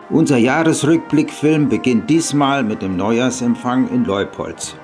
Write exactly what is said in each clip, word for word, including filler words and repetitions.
Unser Jahresrückblickfilm beginnt diesmal mit dem Neujahrsempfang in Leupolz.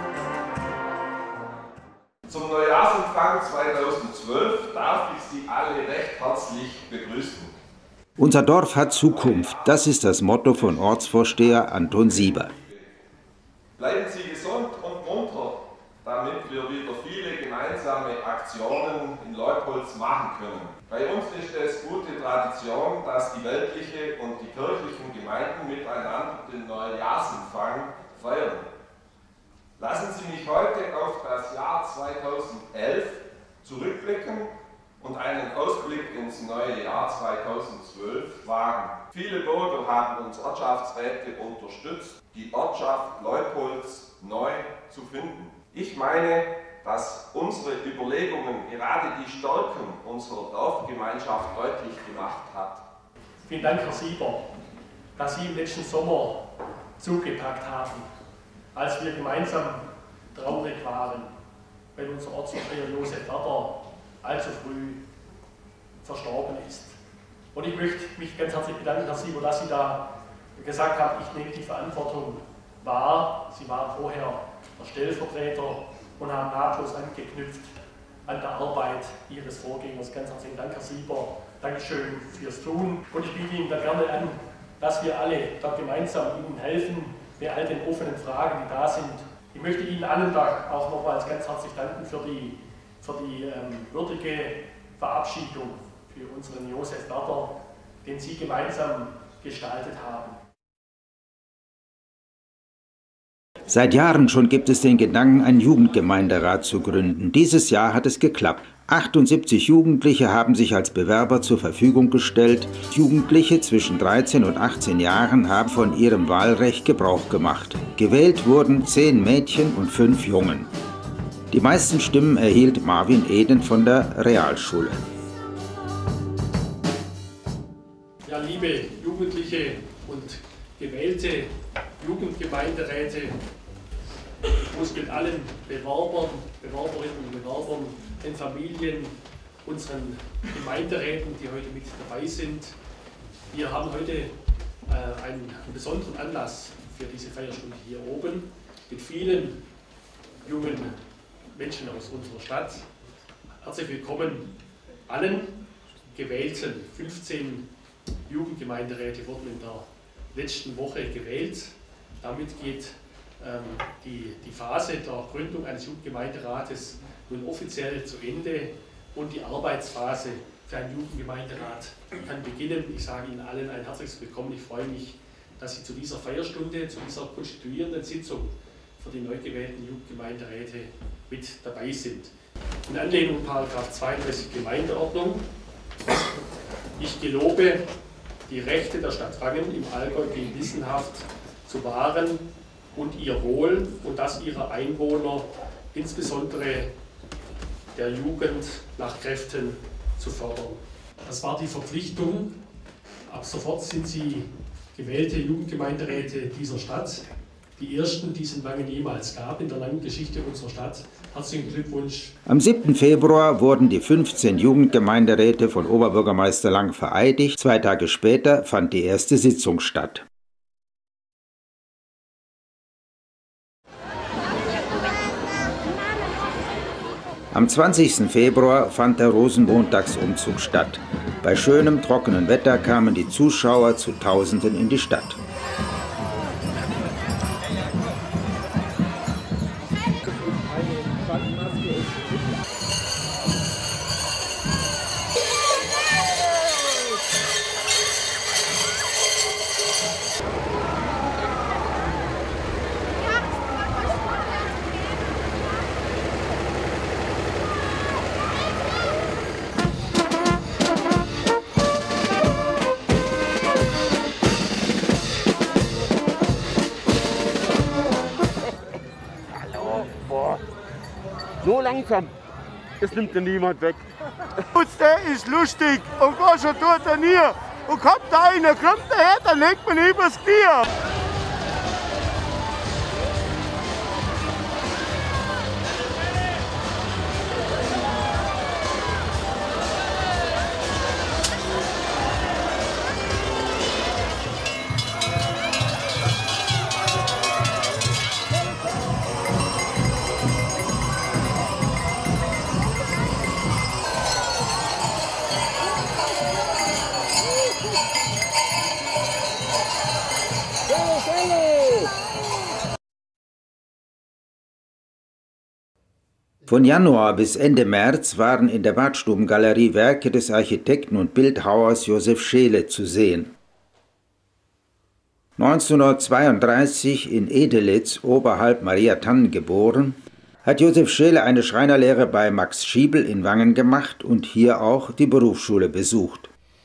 Zum Neujahrsempfang zweitausendzwölf darf ich Sie alle recht herzlich begrüßen. Unser Dorf hat Zukunft, das ist das Motto von Ortsvorsteher Anton Sieber. Bleiben Sie gesund und munter, damit wir wieder viele gemeinsame Aktionen in Leupolz machen können. Bei uns ist es gute Tradition, dass die weltliche und die kirchlichen Gemeinden miteinander den Neujahrsempfang feiern. Lassen Sie mich heute auf das Jahr zweitausendelf zurückblicken und einen Ausblick ins neue Jahr zweitausendzwölf wagen. Viele Bürger haben uns Ortschaftsräte unterstützt, die Ortschaft Leupolz neu zu finden. Ich meine, dass unsere Überlegungen gerade die Stärken unserer Dorfgemeinschaft deutlich gemacht hat. Vielen Dank, Herr Sieber, dass Sie im letzten Sommer zugepackt haben, als wir gemeinsam traurig waren, weil unser Ortsvorsteher Josef Werder allzu früh verstorben ist. Und ich möchte mich ganz herzlich bedanken, Herr Sieber, dass Sie da gesagt haben, ich nehme die Verantwortung wahr. Sie waren vorher der Stellvertreter und haben nahtlos angeknüpft an der Arbeit Ihres Vorgängers. Ganz herzlichen Dank, Herr Sieber. Dankeschön fürs Tun. Und ich biete Ihnen da gerne an, dass wir alle da gemeinsam Ihnen helfen bei all den offenen Fragen, die da sind. Ich möchte Ihnen allen da auch nochmals ganz herzlich danken für die, für die ähm, würdige Verabschiedung für unseren Josef Werder, den Sie gemeinsam gestaltet haben. Seit Jahren schon gibt es den Gedanken, einen Jugendgemeinderat zu gründen. Dieses Jahr hat es geklappt. achtundsiebzig Jugendliche haben sich als Bewerber zur Verfügung gestellt. Jugendliche zwischen dreizehn und achtzehn Jahren haben von ihrem Wahlrecht Gebrauch gemacht. Gewählt wurden zehn Mädchen und fünf Jungen. Die meisten Stimmen erhielt Marvin Eden von der Realschule. Ja, liebe Jugendliche und gewählte Jugendgemeinderäte, ich muss mit allen Bewerbern, Bewerberinnen und Bewerbern, den Familien, unseren Gemeinderäten, die heute mit dabei sind. Wir haben heute äh, einen, einen besonderen Anlass für diese Feierstunde hier oben mit vielen jungen Menschen aus unserer Stadt. Herzlich willkommen allen gewählten. fünfzehn Jugendgemeinderäte wurden in der letzten Woche gewählt. Damit geht ähm, die, die Phase der Gründung eines Jugendgemeinderates nun offiziell zu Ende und die Arbeitsphase für einen Jugendgemeinderat kann beginnen. Ich sage Ihnen allen ein herzliches Willkommen. Ich freue mich, dass Sie zu dieser Feierstunde, zu dieser konstituierenden Sitzung für die neu gewählten Jugendgemeinderäte mit dabei sind. In Anlehnung an Paragraph zweiunddreißig Gemeindeordnung. Ich gelobe, die Rechte der Stadt Wangen im Allgäu gewissenhaft zu wahren und ihr Wohl und das ihrer Einwohner, insbesondere der Jugend, nach Kräften zu fördern. Das war die Verpflichtung. Ab sofort sind Sie gewählte Jugendgemeinderäte dieser Stadt. Die ersten, die es in Wangen jemals gab in der langen Geschichte unserer Stadt. Herzlichen Glückwunsch. Am siebten Februar wurden die fünfzehn Jugendgemeinderäte von Oberbürgermeister Lang vereidigt. Zwei Tage später fand die erste Sitzung statt. Am zwanzigsten Februar fand der Rosenmontagsumzug statt. Bei schönem, trockenen Wetter kamen die Zuschauer zu Tausenden in die Stadt. So langsam, es nimmt dir niemand weg. Der ist lustig und was er tut er nie. Und kommt da einer, kommt daher, dann legt man übers Knie. Von Januar bis Ende März waren in der Badstubengalerie Werke des Architekten und Bildhauers Josef Scheele zu sehen. neunzehnhundertzweiunddreißig in Edelitz, oberhalb Mariatannen geboren, hat Josef Scheele eine Schreinerlehre bei Max Schiebel in Wangen gemacht und hier auch die Berufsschule besucht.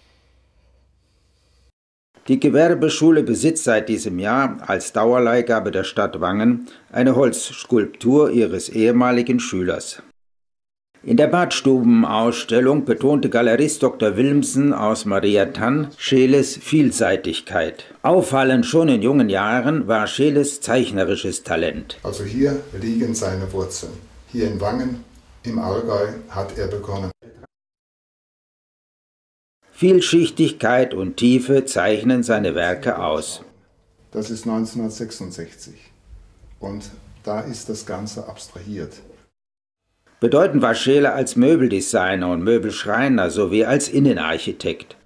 Die Gewerbeschule besitzt seit diesem Jahr als Dauerleihgabe der Stadt Wangen eine Holzskulptur ihres ehemaligen Schülers. In der Badstubenausstellung betonte Galerist Doktor Wilmsen aus Mariatann Scheeles Vielseitigkeit. Auffallend schon in jungen Jahren war Scheeles zeichnerisches Talent. Also hier liegen seine Wurzeln. Hier in Wangen, im Allgäu, hat er begonnen. Vielschichtigkeit und Tiefe zeichnen seine Werke aus. Das ist neunzehnhundertsechsundsechzig und da ist das Ganze abstrahiert. Bedeutend war Scheele als Möbeldesigner und Möbelschreiner sowie als Innenarchitekt.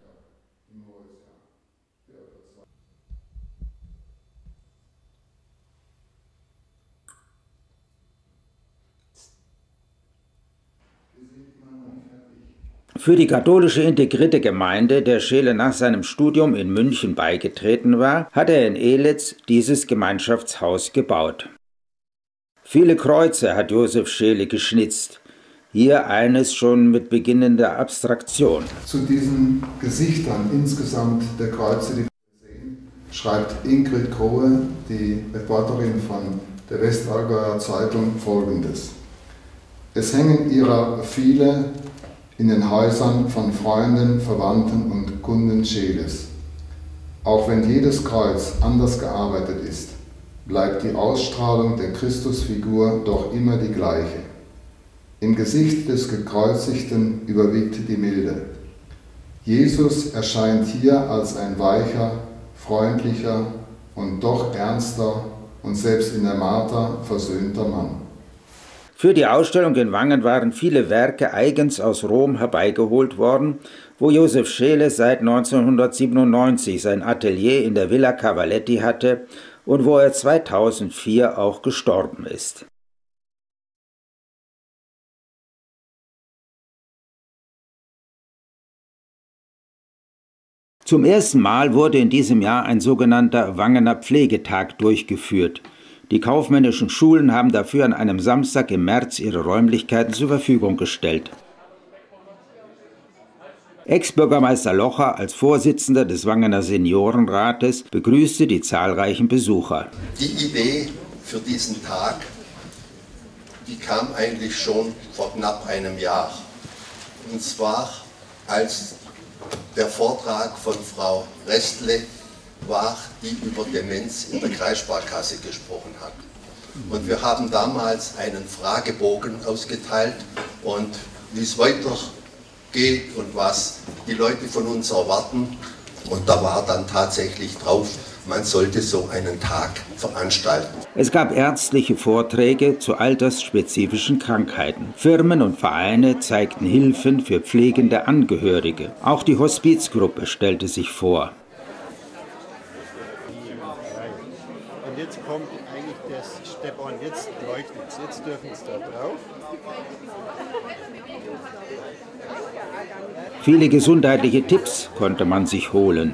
Für die katholische integrierte Gemeinde, der Scheele nach seinem Studium in München beigetreten war, hat er in Ehlitz dieses Gemeinschaftshaus gebaut. Viele Kreuze hat Josef Scheele geschnitzt, hier eines schon mit beginnender Abstraktion. Zu diesen Gesichtern insgesamt der Kreuze, die wir sehen, schreibt Ingrid Grohe, die Reporterin von der Westallgäuer Zeitung, Folgendes. Es hängen ihrer viele in den Häusern von Freunden, Verwandten und Kunden Scheeles. Auch wenn jedes Kreuz anders gearbeitet ist, bleibt die Ausstrahlung der Christusfigur doch immer die gleiche. Im Gesicht des Gekreuzigten überwiegt die Milde. Jesus erscheint hier als ein weicher, freundlicher und doch ernster und selbst in der Marter versöhnter Mann. Für die Ausstellung in Wangen waren viele Werke eigens aus Rom herbeigeholt worden, wo Josef Scheele seit neunzehnhundertsiebenundneunzig sein Atelier in der Villa Cavaletti hatte und wo er zweitausendvier auch gestorben ist. Zum ersten Mal wurde in diesem Jahr ein sogenannter Wangener Pflegetag durchgeführt. Die kaufmännischen Schulen haben dafür an einem Samstag im März ihre Räumlichkeiten zur Verfügung gestellt. Ex-Bürgermeister Locher als Vorsitzender des Wangener Seniorenrates begrüßte die zahlreichen Besucher. Die Idee für diesen Tag, die kam eigentlich schon vor knapp einem Jahr. Und zwar als der Vortrag von Frau Restle war, die über Demenz in der Kreissparkasse gesprochen hat. Und wir haben damals einen Fragebogen ausgeteilt und wie es weitergeht und was die Leute von uns erwarten. Und da war dann tatsächlich drauf, man sollte so einen Tag veranstalten. Es gab ärztliche Vorträge zu altersspezifischen Krankheiten. Firmen und Vereine zeigten Hilfen für pflegende Angehörige. Auch die Hospizgruppe stellte sich vor. Und jetzt kommt eigentlich der Stepan, jetzt leuchtet es, jetzt dürfen es da drauf. Viele gesundheitliche Tipps konnte man sich holen.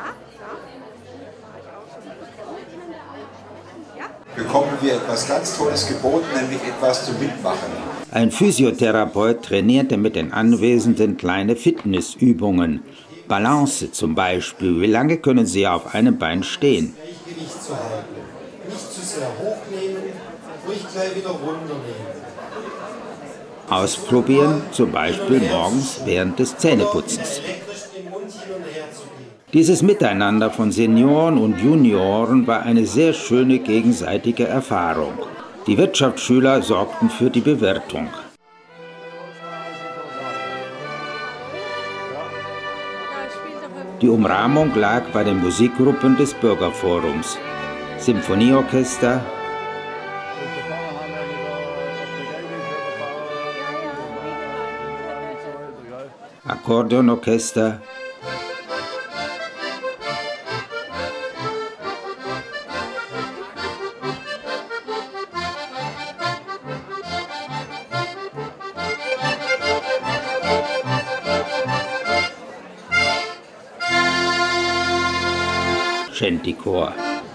Bekommen wir etwas ganz Tolles geboten, nämlich etwas zum Mitmachen. Ein Physiotherapeut trainierte mit den Anwesenden kleine Fitnessübungen. Balance zum Beispiel. Wie lange können Sie auf einem Bein stehen? Gleichgewicht zu halten. Nicht zu sehr hochnehmen, ruhig gleich wieder runternehmen. Ausprobieren, zum Beispiel morgens während des Zähneputzens. Dieses Miteinander von Senioren und Junioren war eine sehr schöne gegenseitige Erfahrung. Die Wirtschaftsschüler sorgten für die Bewirtung. Die Umrahmung lag bei den Musikgruppen des Bürgerforums. Symphonieorchester, Akkordeonorchester, Shantychor.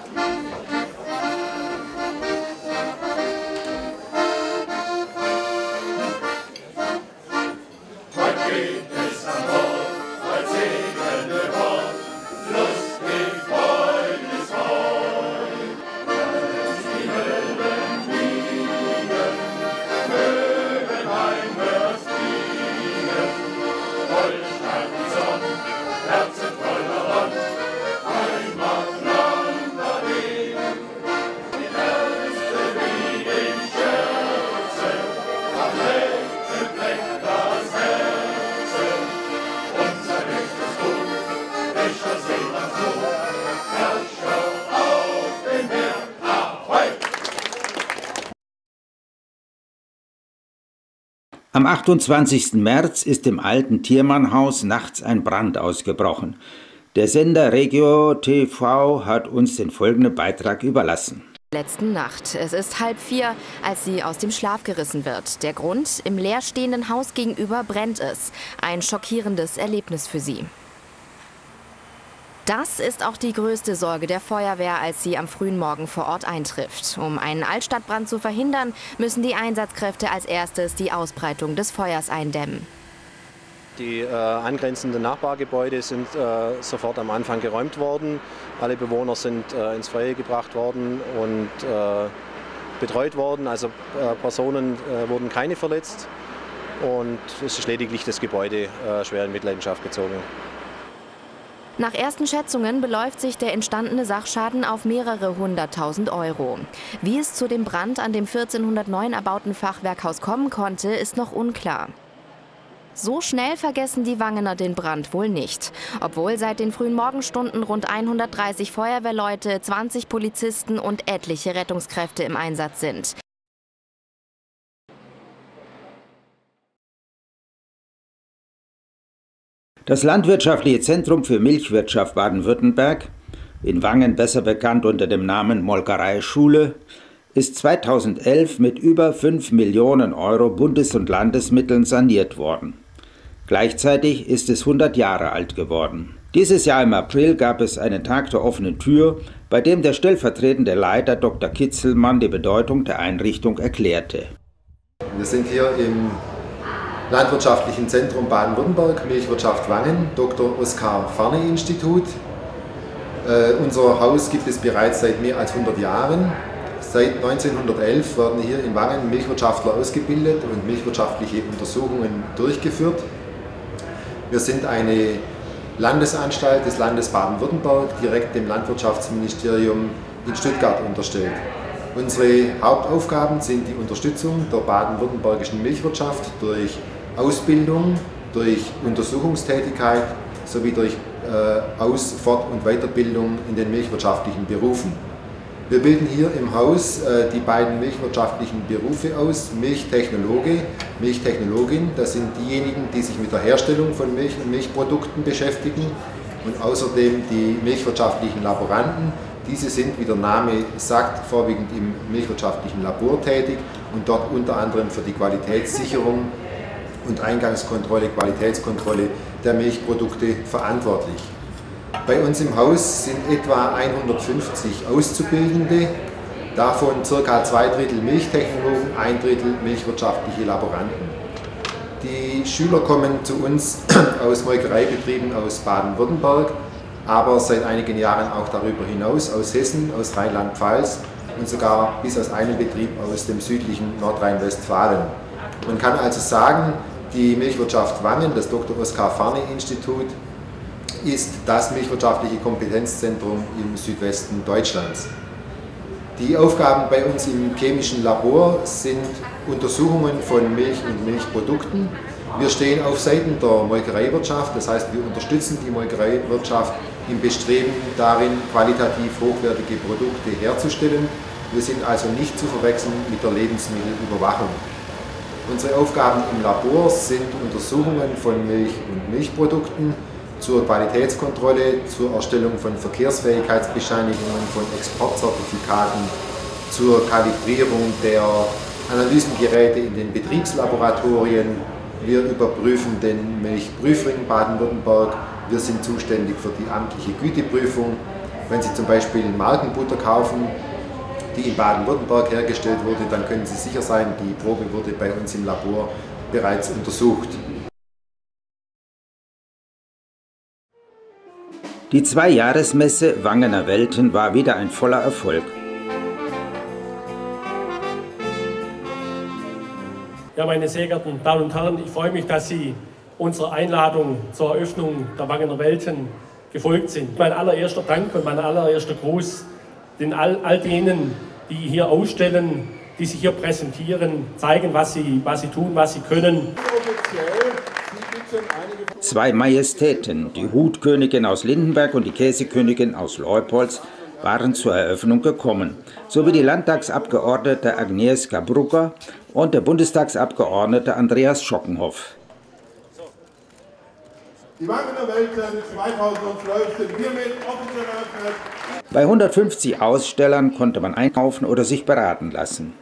Am achtundzwanzigsten März ist im alten Thiermannhaus nachts ein Brand ausgebrochen. Der Sender Regio T V hat uns den folgenden Beitrag überlassen. Letzten Nacht. Es ist halb vier, als sie aus dem Schlaf gerissen wird. Der Grund: im leerstehenden Haus gegenüber brennt es. Ein schockierendes Erlebnis für sie. Das ist auch die größte Sorge der Feuerwehr, als sie am frühen Morgen vor Ort eintrifft. Um einen Altstadtbrand zu verhindern, müssen die Einsatzkräfte als erstes die Ausbreitung des Feuers eindämmen. Die äh, angrenzenden Nachbargebäude sind äh, sofort am Anfang geräumt worden. Alle Bewohner sind äh, ins Freie gebracht worden und äh, betreut worden. Also äh, Personen äh, wurden keine verletzt und es ist lediglich das Gebäude äh, schwer in Mitleidenschaft gezogen. Nach ersten Schätzungen beläuft sich der entstandene Sachschaden auf mehrere hunderttausend Euro. Wie es zu dem Brand an dem vierzehnhundertneun erbauten Fachwerkhaus kommen konnte, ist noch unklar. So schnell vergessen die Wangener den Brand wohl nicht. Obwohl seit den frühen Morgenstunden rund hundertdreißig Feuerwehrleute, zwanzig Polizisten und etliche Rettungskräfte im Einsatz sind. Das Landwirtschaftliche Zentrum für Milchwirtschaft Baden-Württemberg, in Wangen besser bekannt unter dem Namen Molkereischule, ist zweitausendelf mit über fünf Millionen Euro Bundes- und Landesmitteln saniert worden. Gleichzeitig ist es hundert Jahre alt geworden. Dieses Jahr im April gab es einen Tag der offenen Tür, bei dem der stellvertretende Leiter Doktor Kitzelmann die Bedeutung der Einrichtung erklärte. Wir sind hier im Landwirtschaftlichen Zentrum Baden-Württemberg, Milchwirtschaft Wangen, Doktor Oskar Farny-Institut. Äh, unser Haus gibt es bereits seit mehr als hundert Jahren. Seit neunzehnhundertelf werden hier in Wangen Milchwirtschaftler ausgebildet und milchwirtschaftliche Untersuchungen durchgeführt. Wir sind eine Landesanstalt des Landes Baden-Württemberg, direkt dem Landwirtschaftsministerium in Stuttgart unterstellt. Unsere Hauptaufgaben sind die Unterstützung der baden-württembergischen Milchwirtschaft durch Ausbildung, durch Untersuchungstätigkeit sowie durch äh, Aus-, Fort- und Weiterbildung in den milchwirtschaftlichen Berufen. Wir bilden hier im Haus äh, die beiden milchwirtschaftlichen Berufe aus: Milchtechnologe, Milchtechnologin. Das sind diejenigen, die sich mit der Herstellung von Milch und Milchprodukten beschäftigen, und außerdem die milchwirtschaftlichen Laboranten. Diese sind, wie der Name sagt, vorwiegend im milchwirtschaftlichen Labor tätig und dort unter anderem für die Qualitätssicherung und Eingangskontrolle, Qualitätskontrolle der Milchprodukte verantwortlich. Bei uns im Haus sind etwa hundertfünfzig Auszubildende, davon ca. zwei Drittel Milchtechnologen, ein Drittel milchwirtschaftliche Laboranten. Die Schüler kommen zu uns aus Molkereibetrieben aus Baden-Württemberg, aber seit einigen Jahren auch darüber hinaus aus Hessen, aus Rheinland-Pfalz und sogar bis aus einem Betrieb aus dem südlichen Nordrhein-Westfalen. Man kann also sagen, die Milchwirtschaft Wangen, das Doktor Oskar Farny-Institut, ist das milchwirtschaftliche Kompetenzzentrum im Südwesten Deutschlands. Die Aufgaben bei uns im chemischen Labor sind Untersuchungen von Milch und Milchprodukten. Wir stehen auf Seiten der Molkereiwirtschaft, das heißt, wir unterstützen die Molkereiwirtschaft im Bestreben darin, qualitativ hochwertige Produkte herzustellen. Wir sind also nicht zu verwechseln mit der Lebensmittelüberwachung. Unsere Aufgaben im Labor sind Untersuchungen von Milch und Milchprodukten zur Qualitätskontrolle, zur Erstellung von Verkehrsfähigkeitsbescheinigungen, von Exportzertifikaten, zur Kalibrierung der Analysengeräte in den Betriebslaboratorien. Wir überprüfen den Milchprüfring Baden-Württemberg. Wir sind zuständig für die amtliche Güteprüfung. Wenn Sie zum Beispiel Markenbutter kaufen, die in Baden-Württemberg hergestellt wurde, dann können Sie sicher sein, die Probe wurde bei uns im Labor bereits untersucht. Die Zweijahresmesse Wangener Welten war wieder ein voller Erfolg. Ja, meine sehr geehrten Damen und Herren, ich freue mich, dass Sie unserer Einladung zur Eröffnung der Wangener Welten gefolgt sind. Mein allererster Dank und mein allererster Gruß den all, all denen, die hier ausstellen, die sich hier präsentieren, zeigen, was sie, was sie tun, was sie können. Zwei Majestäten, die Hutkönigin aus Lindenberg und die Käsekönigin aus Leupolz, waren zur Eröffnung gekommen, sowie die Landtagsabgeordnete Agnieszka Brugger und der Bundestagsabgeordnete Andreas Schockenhoff. Die Wangener Welten zweitausendzwölf sind hiermit offiziell eröffnet. Bei hundertfünfzig Ausstellern konnte man einkaufen oder sich beraten lassen.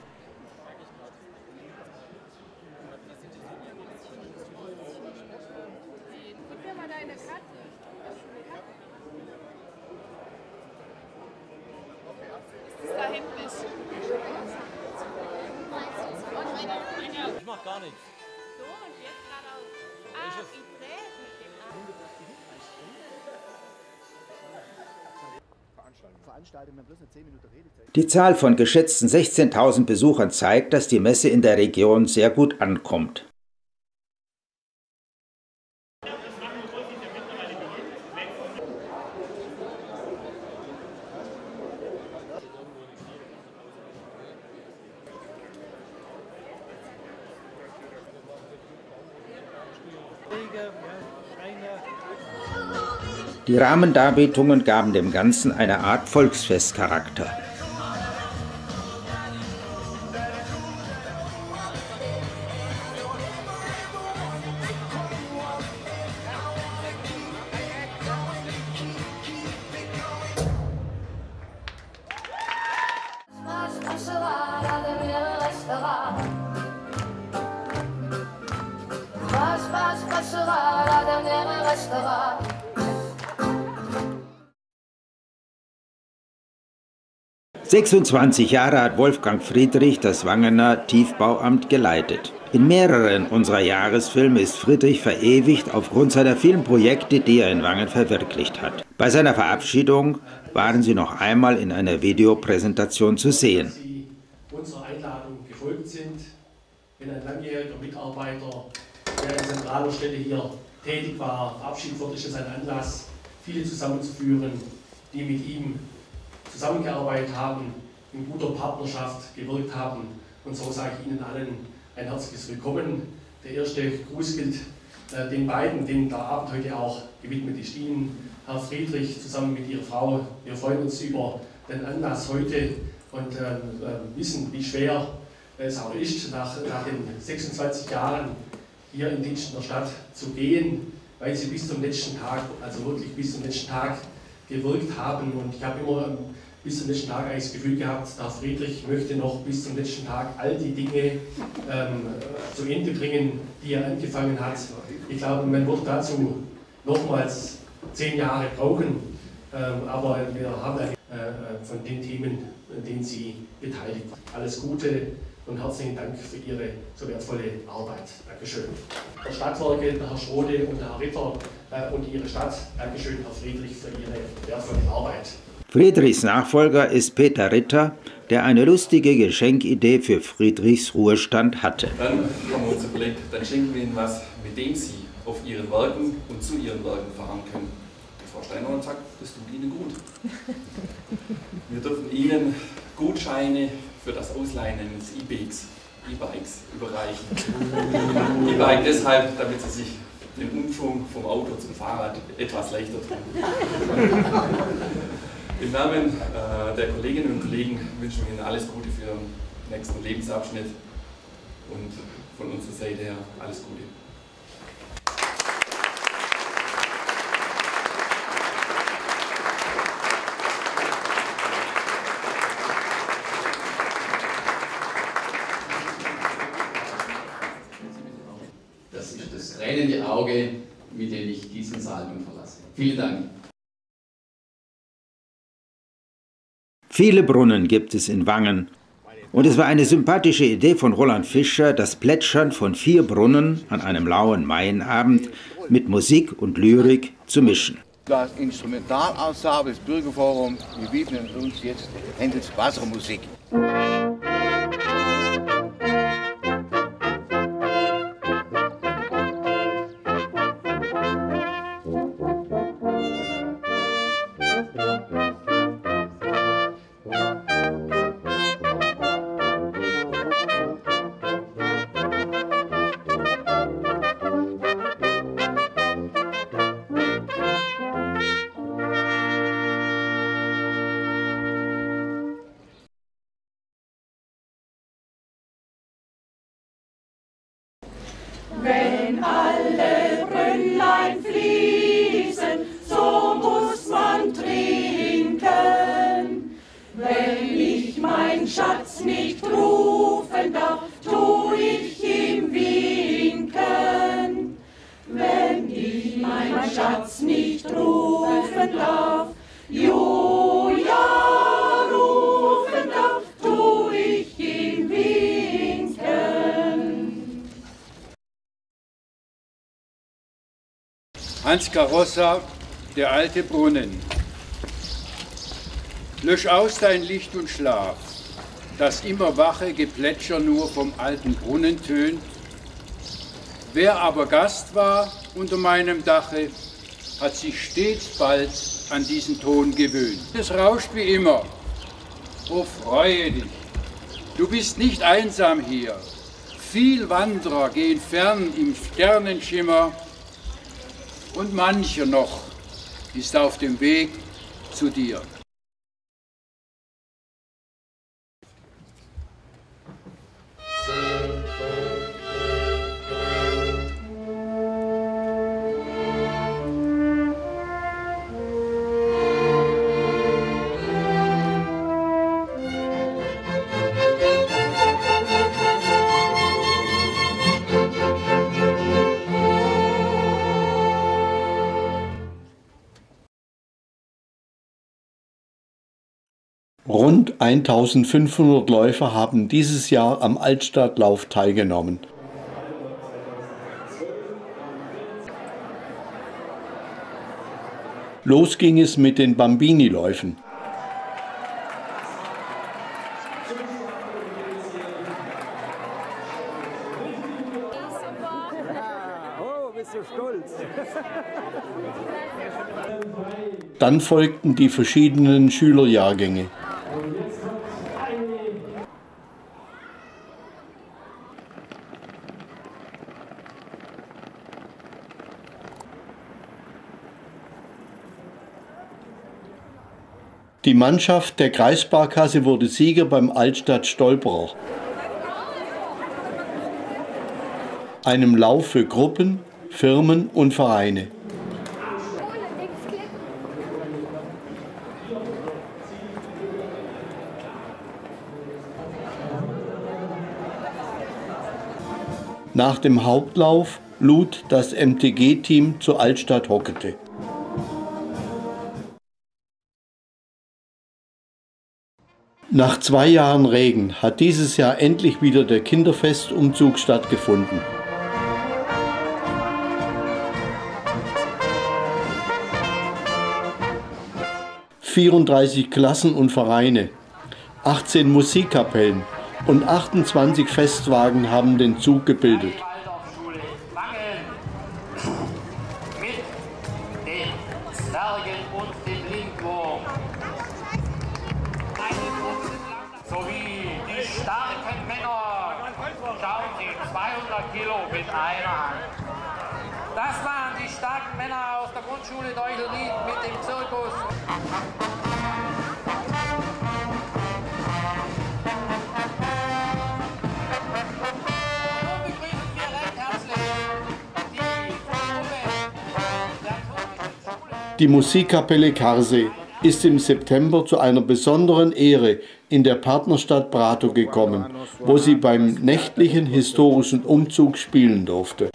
Ich mach gar nichts. Die Zahl von geschätzten sechzehntausend Besuchern zeigt, dass die Messe in der Region sehr gut ankommt. Die Rahmendarbietungen gaben dem Ganzen eine Art Volksfestcharakter. sechsundzwanzig Jahre hat Wolfgang Friedrich das Wangener Tiefbauamt geleitet. In mehreren unserer Jahresfilme ist Friedrich verewigt aufgrund seiner vielen Projekte, die er in Wangen verwirklicht hat. Bei seiner Verabschiedung waren sie noch einmal in einer Videopräsentation zu sehen. Sie unserer Einladung gefolgt sind, wenn ein langjähriger Mitarbeiter, der an zentraler Stelle hier tätig war, verabschiedet wurde, ist es ein Anlass, viele zusammenzuführen, die mit ihm zusammengearbeitet haben, in guter Partnerschaft gewirkt haben. Und so sage ich Ihnen allen ein herzliches Willkommen. Der erste Gruß gilt äh, den beiden, denen der Abend heute auch gewidmet ist. Ihnen, Herr Friedrich, zusammen mit Ihrer Frau. Wir freuen uns über den Anlass heute und äh, äh, wissen, wie schwer es auch ist, nach, nach den sechsundzwanzig Jahren hier in Dienst der Stadt zu gehen, weil Sie bis zum letzten Tag, also wirklich bis zum letzten Tag, gewirkt haben. Und ich habe immer bis zum letzten Tag eigentlich das Gefühl gehabt, der Friedrich möchte noch bis zum letzten Tag all die Dinge ähm, zu Ende bringen, die er angefangen hat. Ich glaube, man wird dazu nochmals zehn Jahre brauchen, ähm, aber wir haben äh, von den Themen, an denen Sie beteiligt waren. Alles Gute und herzlichen Dank für Ihre so wertvolle Arbeit. Dankeschön. Der Stadtwerke, der Herr Schrode und der Herr Ritter äh, und Ihre Stadt. Dankeschön, Herr Friedrich, für Ihre wertvolle Arbeit. Friedrichs Nachfolger ist Peter Ritter, der eine lustige Geschenkidee für Friedrichs Ruhestand hatte. Dann haben wir uns überlegt, dann schenken wir Ihnen was, mit dem Sie auf Ihren Werken und zu Ihren Werken fahren können. Die Frau Steinhorn sagt, das tut Ihnen gut. Wir dürfen Ihnen Gutscheine für das Ausleihen eines E-Bikes E-Bikes überreichen. E-Bike deshalb, damit Sie sich den Umschwung vom Auto zum Fahrrad etwas leichter tun. Im Namen äh, der Kolleginnen und Kollegen wünschen wir Ihnen alles Gute für Ihren nächsten Lebensabschnitt und von unserer Seite her alles Gute. Das ist das tränende Auge, mit dem ich diesen Saal nun verlasse. Vielen Dank. Viele Brunnen gibt es in Wangen. Und es war eine sympathische Idee von Roland Fischer, das Plätschern von vier Brunnen an einem lauen Maienabend mit Musik und Lyrik zu mischen. Das Instrumentalensemble des Bürgerforums, wir widmen uns jetzt Händels Wassermusik. Wenn alle Brünnlein fließen, so muss man trinken. Wenn ich mein Schatz nicht rufen darf, tu ich ihm winken. Wenn ich mein Schatz nicht rufen darf, jo, ja, rufen darf, tu ich ihm winken. Hans Carossa, der alte Brunnen. Lösch aus dein Licht und schlaf, das immer wache Geplätscher nur vom alten Brunnen tönt. Wer aber Gast war unter meinem Dache, hat sich stets bald an diesen Ton gewöhnt. Es rauscht wie immer. Oh, freue dich, du bist nicht einsam hier. Viel Wanderer gehen fern im Sternenschimmer, und mancher noch ist auf dem Weg zu dir. Rund eintausendfünfhundert Läufer haben dieses Jahr am Altstadtlauf teilgenommen. Los ging es mit den Bambini-Läufen. Oh, bist du stolz? Dann folgten die verschiedenen Schülerjahrgänge. Die Mannschaft der Kreissparkasse wurde Sieger beim Altstadt-Stolperer, einem Lauf für Gruppen, Firmen und Vereine. Nach dem Hauptlauf lud das M T G-Team zur Altstadt Hockete. Nach zwei Jahren Regen hat dieses Jahr endlich wieder der Kinderfestumzug stattgefunden. vierunddreißig Klassen und Vereine, achtzehn Musikkapellen und achtundzwanzig Festwagen haben den Zug gebildet. Das waren die starken Männer aus der Grundschule Deuchelried mit dem Zirkus. Nun begrüßen wir recht herzlich die Gruppe der Turmischen. Die Musikkapelle Karsee ist im September zu einer besonderen Ehre in der Partnerstadt Prato gekommen, wo sie beim nächtlichen historischen Umzug spielen durfte.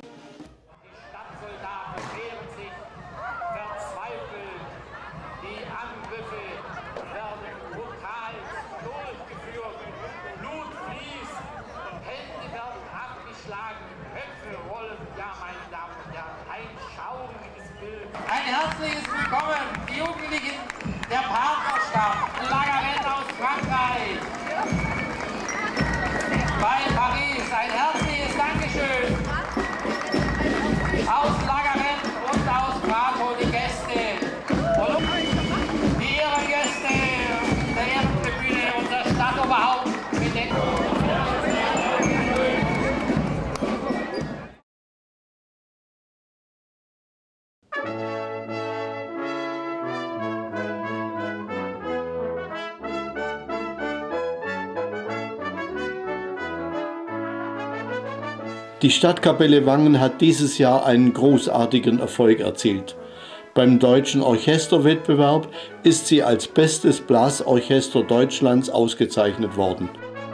Die Die Stadtkapelle Wangen hat dieses Jahr einen großartigen Erfolg erzielt. Beim Deutschen Orchesterwettbewerb ist sie als bestes Blasorchester Deutschlands ausgezeichnet worden.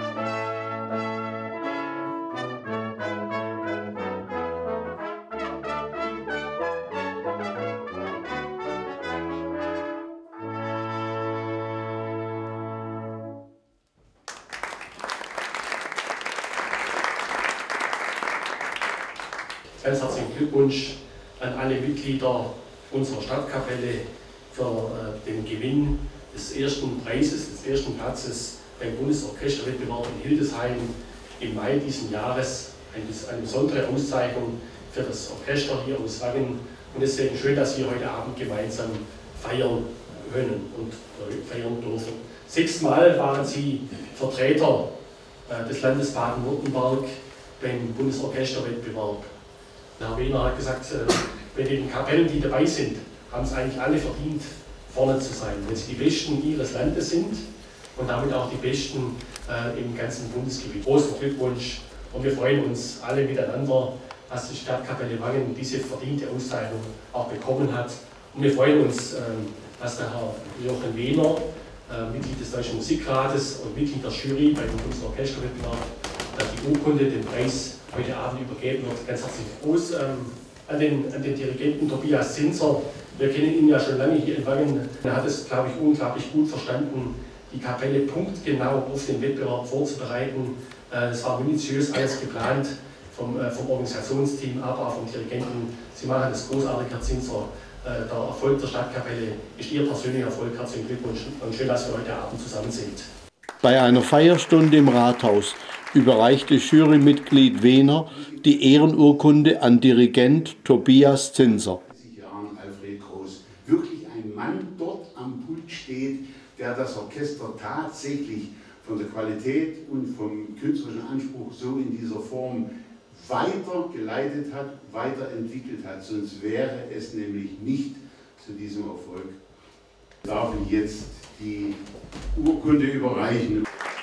Ganz herzlichen Glückwunsch an alle Mitglieder unserer Stadtkapelle für äh, den Gewinn des ersten Preises, des ersten Platzes beim Bundesorchesterwettbewerb in Hildesheim im Mai diesen Jahres. Eine, eine besondere Auszeichnung für das Orchester hier aus Wangen. Und deswegen schön, dass wir heute Abend gemeinsam feiern können und äh, feiern dürfen. Sechsmal waren Sie Vertreter äh, des Landes Baden-Württemberg beim Bundesorchesterwettbewerb. Herr Wehner hat gesagt, bei den Kapellen, die dabei sind, haben es eigentlich alle verdient, vorne zu sein, wenn sie die Besten ihres Landes sind und damit auch die Besten äh, im ganzen Bundesgebiet. Großen Glückwunsch und wir freuen uns alle miteinander, dass die Stadtkapelle Wangen diese verdiente Auszeichnung auch bekommen hat. Und wir freuen uns, äh, dass der Herr Jochen Wehner, äh, Mitglied des Deutschen Musikrates und Mitglied der Jury bei dem Bundesorchesterwettbewerb, äh, die Urkunde, den Preis heute Abend übergeben wird. Ganz herzlichen Gruß ähm, an, den, an den Dirigenten Tobias Zinzer. Wir kennen ihn ja schon lange hier in Wangen. Er hat es, glaube ich, unglaublich gut verstanden, die Kapelle punktgenau auf den Wettbewerb vorzubereiten. Es äh, war minutiös alles geplant vom, äh, vom Organisationsteam, aber auch vom Dirigenten. Sie machen das großartig, Herr Zinzer. Äh, der Erfolg der Stadtkapelle ist Ihr persönlicher Erfolg. Herzlichen Glückwunsch und schön, dass wir heute Abend zusammen sind. Bei einer Feierstunde im Rathaus überreichte Jurymitglied Wehner die Ehrenurkunde an Dirigent Tobias Zinser. Jahren Alfred Groß. Wirklich ein Mann dort am Pult steht, der das Orchester tatsächlich von der Qualität und vom künstlerischen Anspruch so in dieser Form weiter geleitet hat, weiterentwickelt hat. Sonst wäre es nämlich nicht zu diesem Erfolg. Ich darf Ihnen jetzt die Urkunde überreichen.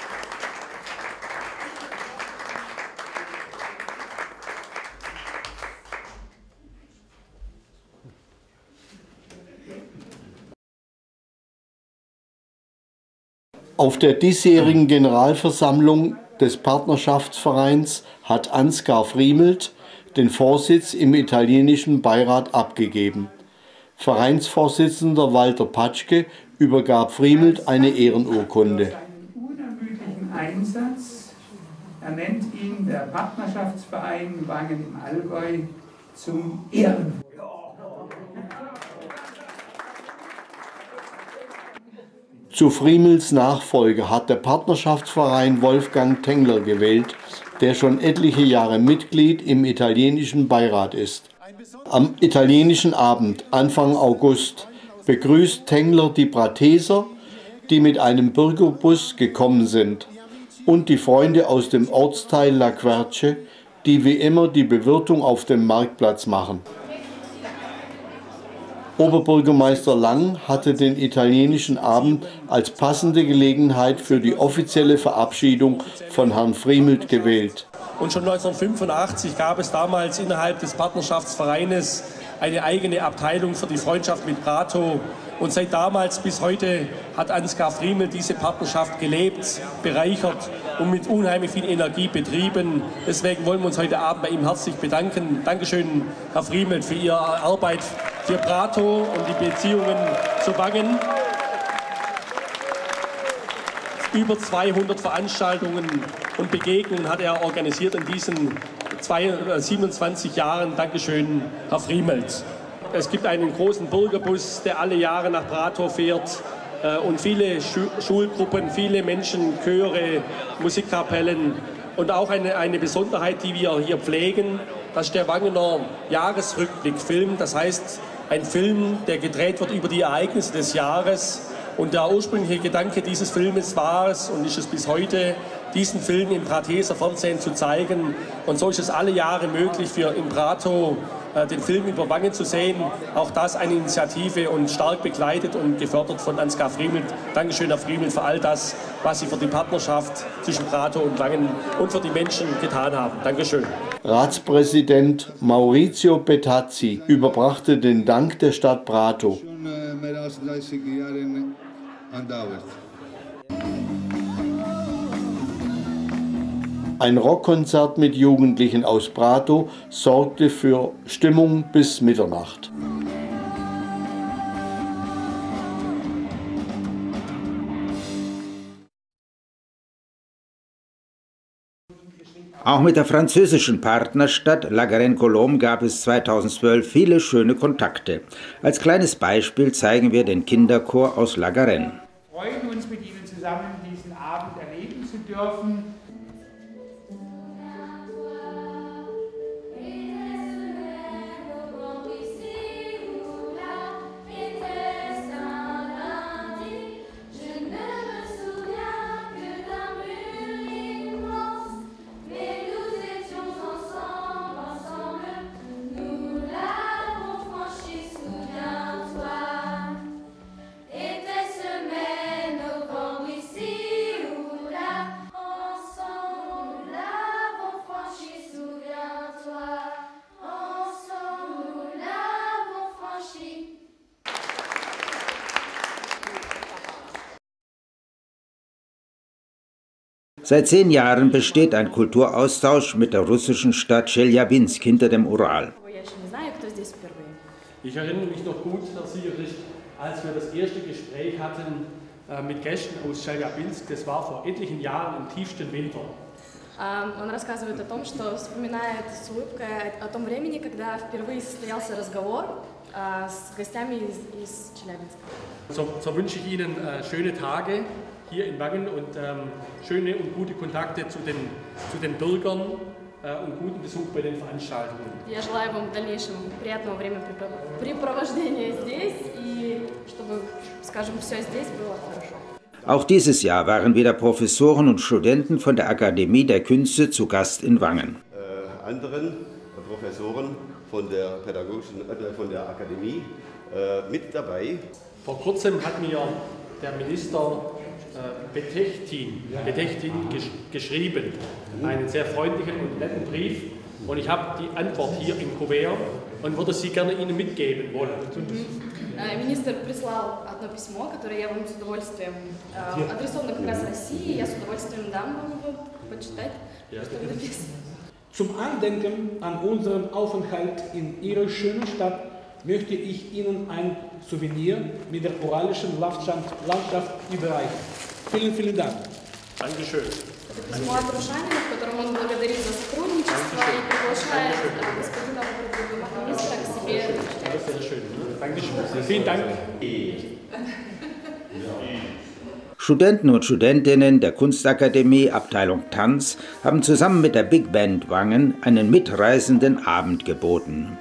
Auf der diesjährigen Generalversammlung des Partnerschaftsvereins hat Ansgar Friemelt den Vorsitz im italienischen Beirat abgegeben. Vereinsvorsitzender Walter Patschke übergab Friemelt eine Ehrenurkunde. Seinen unermüdlichen Einsatz ernennt ihn der Partnerschaftsverein Wangen im Allgäu zum Ehrenvorsitzenden. Zu Friemels Nachfolger hat der Partnerschaftsverein Wolfgang Tengler gewählt, der schon etliche Jahre Mitglied im italienischen Beirat ist. Am italienischen Abend, Anfang August, begrüßt Tengler die Brateser, die mit einem Bürgerbus gekommen sind, und die Freunde aus dem Ortsteil La Querce, die wie immer die Bewirtung auf dem Marktplatz machen. Oberbürgermeister Lang hatte den italienischen Abend als passende Gelegenheit für die offizielle Verabschiedung von Herrn Friemelt gewählt. Und schon neunzehnhundertfünfundachtzig gab es damals innerhalb des Partnerschaftsvereines eine eigene Abteilung für die Freundschaft mit Prato. Und seit damals bis heute hat Ansgar Friemelt diese Partnerschaft gelebt, bereichert und mit unheimlich viel Energie betrieben. Deswegen wollen wir uns heute Abend bei ihm herzlich bedanken. Dankeschön, Herr Friemelt, für Ihre Arbeit für Prato und die Beziehungen zu Wangen. Über zweihundert Veranstaltungen und Begegnungen hat er organisiert in diesen siebenundzwanzig Jahren. Dankeschön, Herr Friemelt. Es gibt einen großen Bürgerbus, der alle Jahre nach Prato fährt. Und viele Schulgruppen, viele Menschen, Chöre, Musikkapellen. Und auch eine, eine Besonderheit, die wir hier pflegen, das ist der Wangener Jahresrückblickfilm. Das heißt, ein Film, der gedreht wird über die Ereignisse des Jahres. Und der ursprüngliche Gedanke dieses Filmes war es und ist es bis heute, diesen Film im Prateser Fernsehen zu zeigen. Und so ist es alle Jahre möglich für im Prato äh, den Film über Wangen zu sehen. Auch das eine Initiative und stark begleitet und gefördert von Ansgar Friemelt. Dankeschön, Herr Friemelt, für all das, was Sie für die Partnerschaft zwischen Prato und Wangen und für die Menschen getan haben. Dankeschön. Ratspräsident Maurizio Petazzi überbrachte den Dank der Stadt Prato. Mehr als dreißig Jahren andauert. Ein Rockkonzert mit Jugendlichen aus Prato sorgte für Stimmung bis Mitternacht. Auch mit der französischen Partnerstadt La Garenne-Colombes gab es zweitausendzwölf viele schöne Kontakte. Als kleines Beispiel zeigen wir den Kinderchor aus La Garenne. Wir freuen uns, mit Ihnen zusammen diesen Abend erleben zu dürfen. Seit zehn Jahren besteht ein Kulturaustausch mit der russischen Stadt Tscheljabinsk hinter dem Ural. Ich erinnere mich noch gut, Herr Siegerich, als wir das erste Gespräch hatten äh, mit Gästen aus Tscheljabinsk. Das war vor etlichen Jahren im tiefsten Winter. Он рассказывает о том, что вспоминает с улыбкой о том времени, когда впервые состоялся разговор с гостями из, из Челябинска. So, so wünsche ich Ihnen äh, schöne Tage hier in Wangen und ähm, schöne und gute Kontakte zu den, zu den Bürgern äh, und guten Besuch bei den Veranstaltungen. Я желаю вам в дальнейшем приятного времяпрепровождения здесь и чтобы, скажем, все здесь было хорошо. Auch dieses Jahr waren wieder Professoren und Studenten von der Akademie der Künste zu Gast in Wangen. Äh, anderen Professoren von der pädagogischen, äh, von der Akademie äh, mit dabei. Vor kurzem hat mir der Minister äh, Betechtin, Betechtin gesch geschrieben, einen sehr freundlichen und netten Brief. Und ich habe die Antwort hier im Kuvert und würde sie gerne Ihnen mitgeben wollen. Министр прислал одно письмо, которое я вам с удовольствием адресовано как раз России. Я с удовольствием дам вам его почитать, что там написано. Zum Andenken an unseren Aufenthalt in Ihrer schönen Stadt möchte ich Ihnen ein Souvenir mit der uralischen Landschaft, Landschaft überreichen. Vielen, vielen Dank. Dankeschön. Это письмо от Рушанина, в котором он благодарит за сотрудничество и приглашает господина министра к себе. Vielen Dank. Studenten und Studentinnen der Kunstakademie Abteilung Tanz haben zusammen mit der Big Band Wangen einen mitreißenden Abend geboten.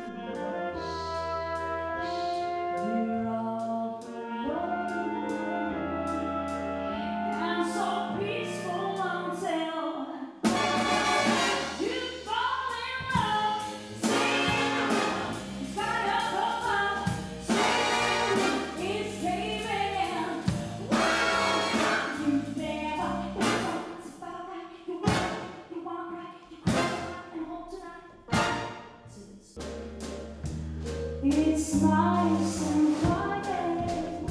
It's nice and quiet,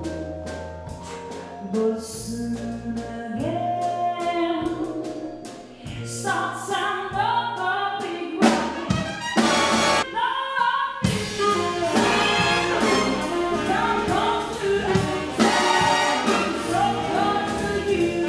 but soon again starts another big rocket. Come close to so close to you.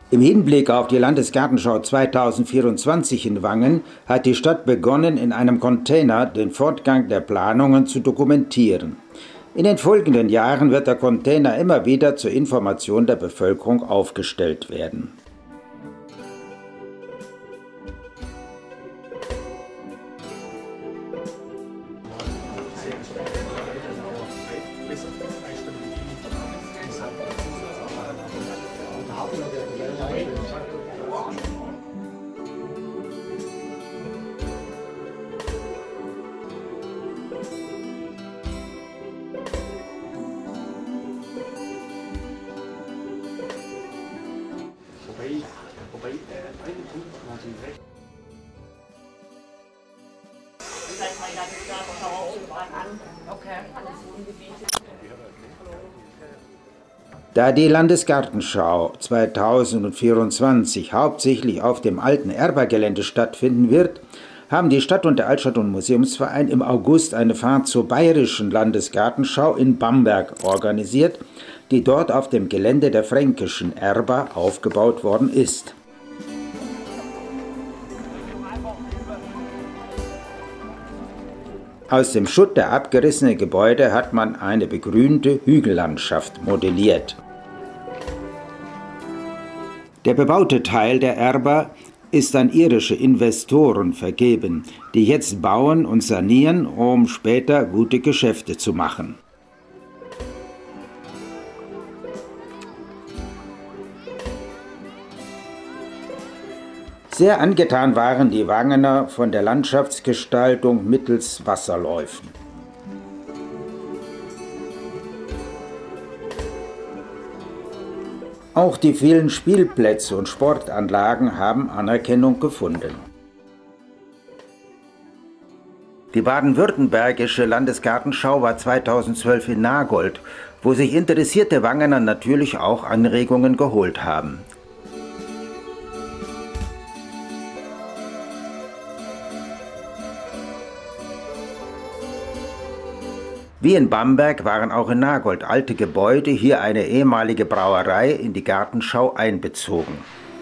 Im Hinblick auf die Landesgartenschau zweitausendvierundzwanzig in Wangen hat die Stadt begonnen, in einem Container den Fortgang der Planungen zu dokumentieren. In den folgenden Jahren wird der Container immer wieder zur Information der Bevölkerung aufgestellt werden. Da die Landesgartenschau zweitausendvierundzwanzig hauptsächlich auf dem alten Erba-Gelände stattfinden wird, haben die Stadt und der Altstadt- und Museumsverein im August eine Fahrt zur Bayerischen Landesgartenschau in Bamberg organisiert, die dort auf dem Gelände der fränkischen Erba aufgebaut worden ist. Aus dem Schutt der abgerissenen Gebäude hat man eine begrünte Hügellandschaft modelliert. Der bebaute Teil der Erba ist an irische Investoren vergeben, die jetzt bauen und sanieren, um später gute Geschäfte zu machen. Sehr angetan waren die Wangener von der Landschaftsgestaltung mittels Wasserläufen. Auch die vielen Spielplätze und Sportanlagen haben Anerkennung gefunden. Die baden-württembergische Landesgartenschau war zweitausendzwölf in Nagold, wo sich interessierte Wangener natürlich auch Anregungen geholt haben. Wie in Bamberg waren auch in Nagold alte Gebäude, hier eine ehemalige Brauerei, in die Gartenschau einbezogen.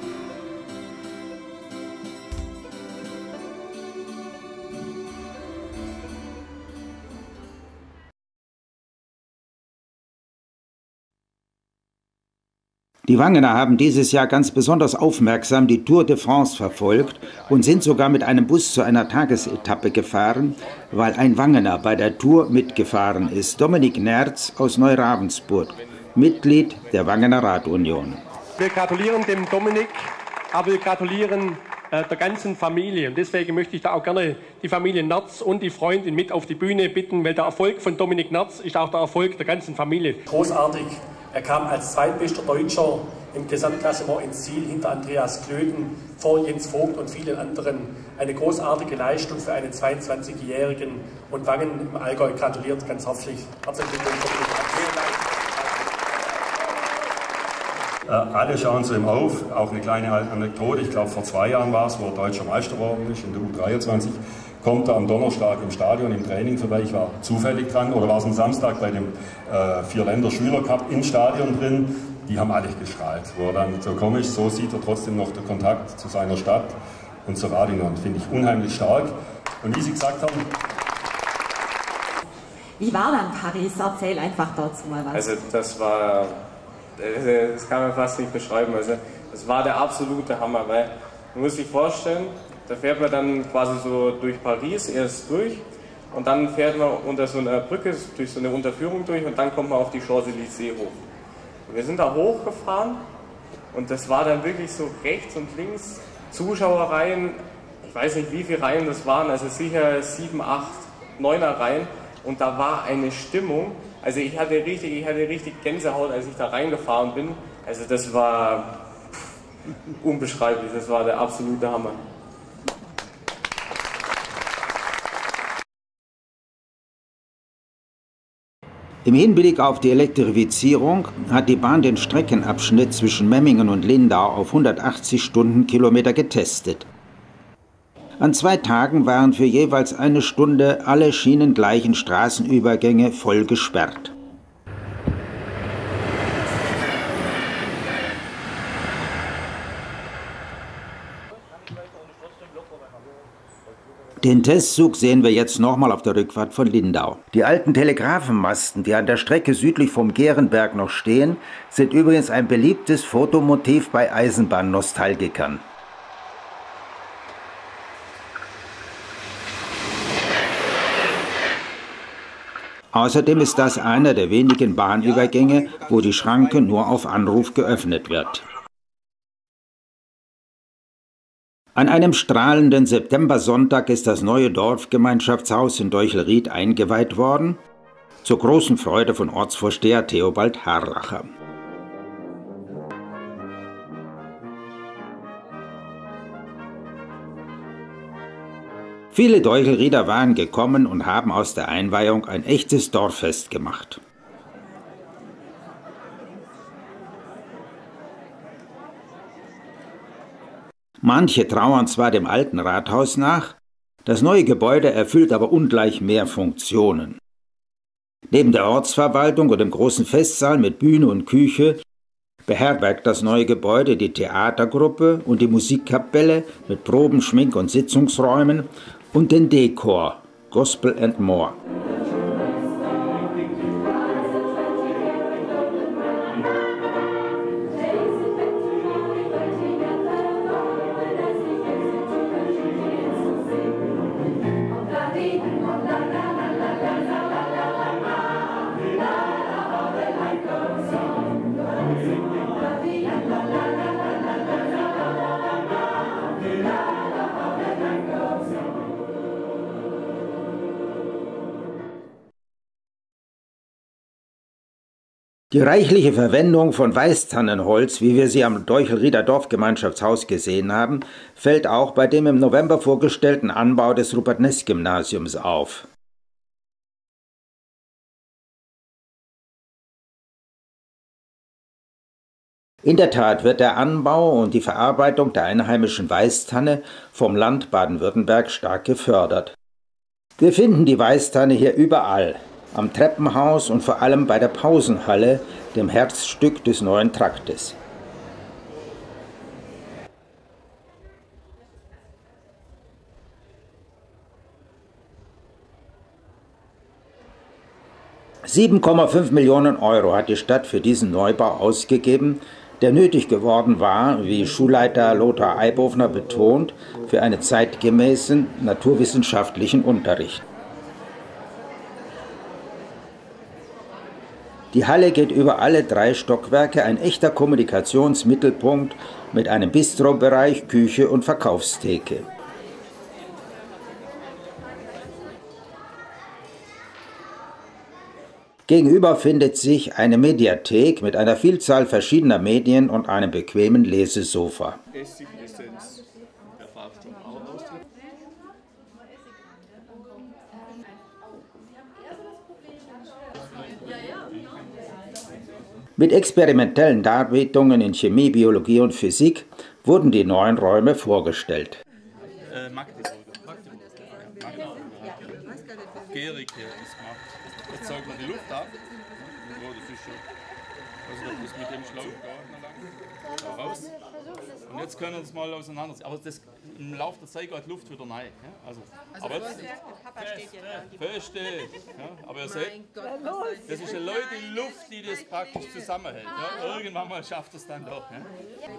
Die Wangener haben dieses Jahr ganz besonders aufmerksam die Tour de France verfolgt und sind sogar mit einem Bus zu einer Tagesetappe gefahren, weil ein Wangener bei der Tour mitgefahren ist. Dominik Nerz aus Neuravensburg, Mitglied der Wangener Radunion. Wir gratulieren dem Dominik, aber wir gratulieren äh, der ganzen Familie. Und deswegen möchte ich da auch gerne die Familie Nerz und die Freundin mit auf die Bühne bitten, weil der Erfolg von Dominik Nerz ist auch der Erfolg der ganzen Familie. Großartig. Er kam als zweitbester Deutscher im Gesamtklassement ins Ziel hinter Andreas Klöden, vor Jens Vogt und vielen anderen. Eine großartige Leistung für einen zweiundzwanzigjährigen, und Wangen im Allgäu gratuliert ganz herzlich. Herzlichen Glückwunsch. Äh, alle schauen zu ihm auf. Auch eine kleine Anekdote. Ich glaube, vor zwei Jahren war es, wo er deutscher Meister geworden ist in der U dreiundzwanzig. Kommt er am Donnerstag im Stadion im Training vorbei. Ich war zufällig dran, oder war es am Samstag bei dem äh, Vier-Länder-Schüler-Cup im Stadion drin. Die haben alle gestrahlt. Wo er dann so komisch, so sieht er trotzdem noch den Kontakt zu seiner Stadt und zur Radunion. Finde ich unheimlich stark. Und wie Sie gesagt haben... Wie war dann Paris? Erzähl einfach dazu mal was. Also das war... Das kann man fast nicht beschreiben. Also das war der absolute Hammer, weil man muss sich vorstellen, da fährt man dann quasi so durch Paris erst durch und dann fährt man unter so einer Brücke, durch so eine Unterführung durch und dann kommt man auf die Champs-Élysées hoch. Und wir sind da hochgefahren und das war dann wirklich so rechts und links Zuschauerreihen, ich weiß nicht wie viele Reihen das waren, also sicher sieben, acht, neuner Reihen, und da war eine Stimmung, also ich hatte richtig, ich hatte richtig Gänsehaut, als ich da reingefahren bin, also das war unbeschreiblich, das war der absolute Hammer. Im Hinblick auf die Elektrifizierung hat die Bahn den Streckenabschnitt zwischen Memmingen und Lindau auf hundertachtzig Stundenkilometer getestet. An zwei Tagen waren für jeweils eine Stunde alle schienengleichen Straßenübergänge voll gesperrt. Den Testzug sehen wir jetzt nochmal auf der Rückfahrt von Lindau. Die alten Telegrafenmasten, die an der Strecke südlich vom Gärenberg noch stehen, sind übrigens ein beliebtes Fotomotiv bei Eisenbahnnostalgikern. Außerdem ist das einer der wenigen Bahnübergänge, wo die Schranke nur auf Anruf geöffnet wird. An einem strahlenden Septembersonntag ist das neue Dorfgemeinschaftshaus in Deuchelried eingeweiht worden, zur großen Freude von Ortsvorsteher Theobald Harlacher. Viele Deuchelrieder waren gekommen und haben aus der Einweihung ein echtes Dorffest gemacht. Manche trauern zwar dem alten Rathaus nach, das neue Gebäude erfüllt aber ungleich mehr Funktionen. Neben der Ortsverwaltung und dem großen Festsaal mit Bühne und Küche beherbergt das neue Gebäude die Theatergruppe und die Musikkapelle mit Proben-, Schmink- und Sitzungsräumen und den Dekor, Gospel and More. Die reichliche Verwendung von Weißtannenholz, wie wir sie am Deuchelrieder Dorfgemeinschaftshaus gesehen haben, fällt auch bei dem im November vorgestellten Anbau des Rupert-Ness-Gymnasiums auf. In der Tat wird der Anbau und die Verarbeitung der einheimischen Weißtanne vom Land Baden-Württemberg stark gefördert. Wir finden die Weißtanne hier überall. Am Treppenhaus und vor allem bei der Pausenhalle, dem Herzstück des neuen Traktes. sieben Komma fünf Millionen Euro hat die Stadt für diesen Neubau ausgegeben, der nötig geworden war, wie Schulleiter Lothar Eibofner betont, für einen zeitgemäßen naturwissenschaftlichen Unterricht. Die Halle geht über alle drei Stockwerke, ein echter Kommunikationsmittelpunkt mit einem Bistrobereich, Küche und Verkaufstheke. Gegenüber findet sich eine Mediathek mit einer Vielzahl verschiedener Medien und einem bequemen Lesesofa. Mit experimentellen Darbietungen in Chemie, Biologie und Physik wurden die neuen Räume vorgestellt. Äh, Magdeburg. Gierig hier ist gemacht. Jetzt saugt man die Luft ab. Oh, das ist schon. Also das ist mit dem Schlauch da raus. Und jetzt können wir es mal auseinanderziehen. Aber das, im Laufe der Zeit geht die Luft wieder rein. Ja? Also, also aber jetzt, fest steht. Ja? Aber ihr seht, das ist eine Leute Luft, die das praktisch zusammenhält. Ja? Irgendwann mal schafft es dann doch. Ja?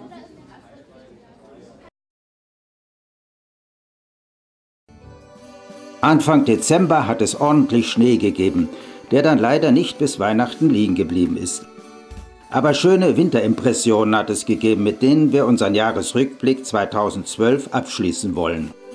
Anfang Dezember hat es ordentlich Schnee gegeben, der dann leider nicht bis Weihnachten liegen geblieben ist. Aber schöne Winterimpressionen hat es gegeben, mit denen wir unseren Jahresrückblick zweitausendzwölf abschließen wollen.